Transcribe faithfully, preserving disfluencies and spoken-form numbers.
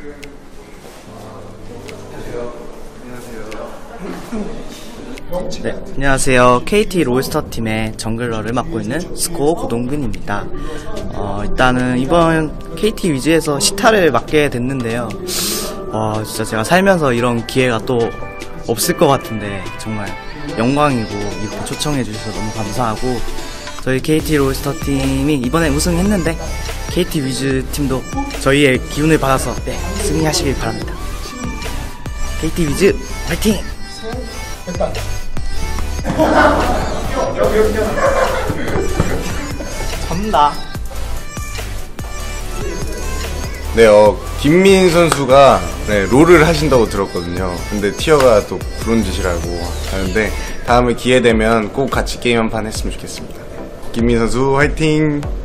네, 안녕하세요. 케이티 롤스터 팀의 정글러를 맡고 있는 스코어 고동근입니다. 어, 일단은 이번 케이티 위즈에서 시타를 맡게 됐는데요. 어, 진짜 제가 살면서 이런 기회가 또 없을 것 같은데 정말 영광이고, 이렇게 초청해 주셔서 너무 감사하고, 저희 케이티 롤스터 팀이 이번에 우승했는데 케이티 위즈 팀도 저희의 기운을 받아서 네, 승리하시길 바랍니다. 케이티 위즈 화이팅! 잡는다. 네, 어, 김민 선수가 네, 롤을 하신다고 들었거든요. 근데 티어가 또 브론즈시라고 하는데 다음에 기회 되면 꼭 같이 게임 한 판 했으면 좋겠습니다. 김민 선수 화이팅!